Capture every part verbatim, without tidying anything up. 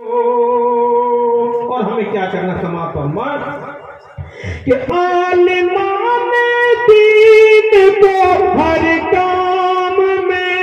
और हमें क्या करना समापन में कि आलिमान दीन को हर काम में।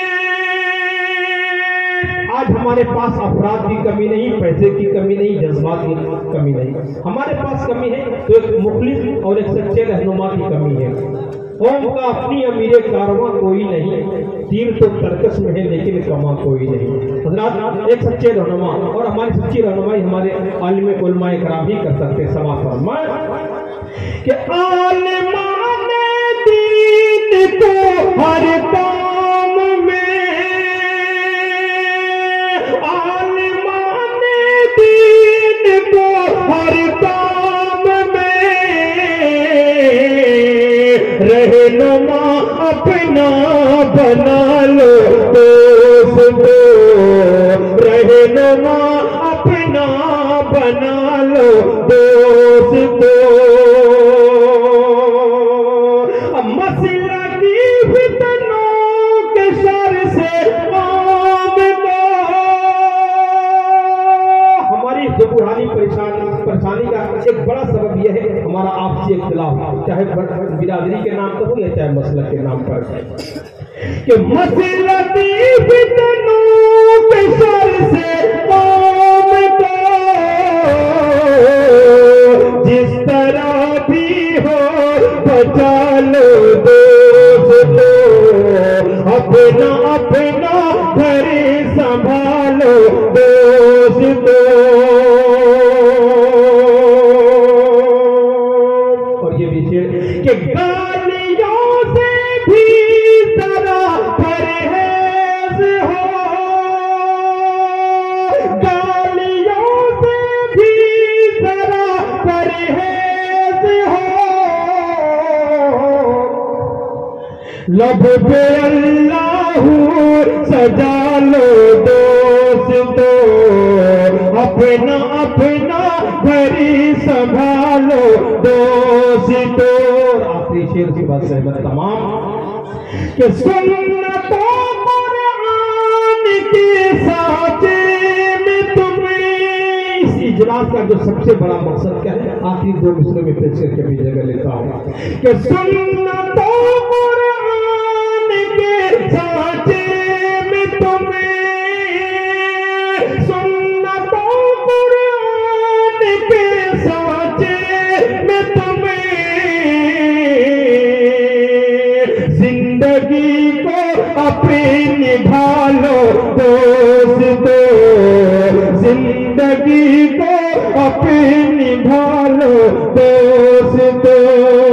आज हमारे पास अपराध की कमी नहीं, पैसे की कमी नहीं, जज्बात की कमी नहीं, हमारे पास कमी है तो एक मुखलिस और एक सच्चे रहनुमा की कमी है। कौम का अपनी अमीरे कारवां कोई नहीं, तीर तो तरकस में है लेकिन कमा कोई नहीं। हज़रात, एक सच्चे रहनुमा और हमारी सच्ची रहनुमाई हमारे आलिम उलमाए कराम ही कर सकते। समा फरमाए कि आलिमान दीन को हर काम में, आलिमान दीन को हर काम में रहनुमा अपना बना लो दोस्तों, रहनुमा अपना बना लो दोस्तों। मसला की फितनों के शर से आम को, हमारी दुबुरानी परेशानी परेशानी का एक बड़ा सबब यह है हमारा आपसी इख्तिलाफ, चाहे बिरादरी के नाम पर हो या चाहे मसलक के नाम पर, कि मसला की फितनों के शर से आम को जिस तरह भी हो बचा लो दोस्तों, अपना अपना घर संभालो दोस्तों। और ये भी शेर कि गालियों से भी जरा परहेज हो, गालियों से भी जरा परहेज हो, लब पे अल्लाह सजा लो दोस्तों, अपना अपना घरी संभालो दोस्तों। आखिरी शेर की बात सहमत तमाम कि सुन्नतों कुरान के साथे में तुम्हें, इस इजलास का जो सबसे बड़ा मकसद क्या है, आखिरी दो मिसरों में पेश करके भी जगह लेता हूं कि सुन्नतों कुरान के साथे में तुम्हें, सुन्नतों कुरान के साथे में तुम्हें जिंदगी को अपनी निभा लो दोस्तों, जिंदगी को अपनी निभा लो दोस्तों।